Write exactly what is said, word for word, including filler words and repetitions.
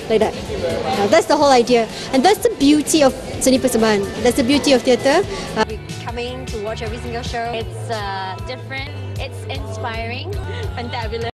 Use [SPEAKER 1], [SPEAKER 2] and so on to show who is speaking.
[SPEAKER 1] like that. Uh, that's the whole idea, and that's the beauty of seni persembahan. That's the beauty of theatre. Uh,
[SPEAKER 2] Coming to watch every single show. It's uh, different, it's inspiring, fantabulous.